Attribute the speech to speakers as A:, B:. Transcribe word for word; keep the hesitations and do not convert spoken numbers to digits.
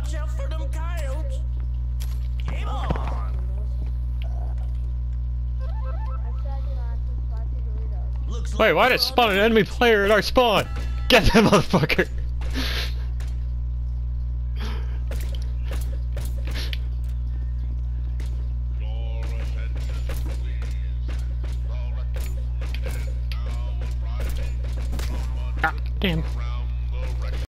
A: Watch out for them coyotes. Game on. Looks
B: Wait, why
A: like
B: did it
A: we're
B: spawn
A: on
B: an enemy player at our spawn? Get that motherfucker! Ah, damn.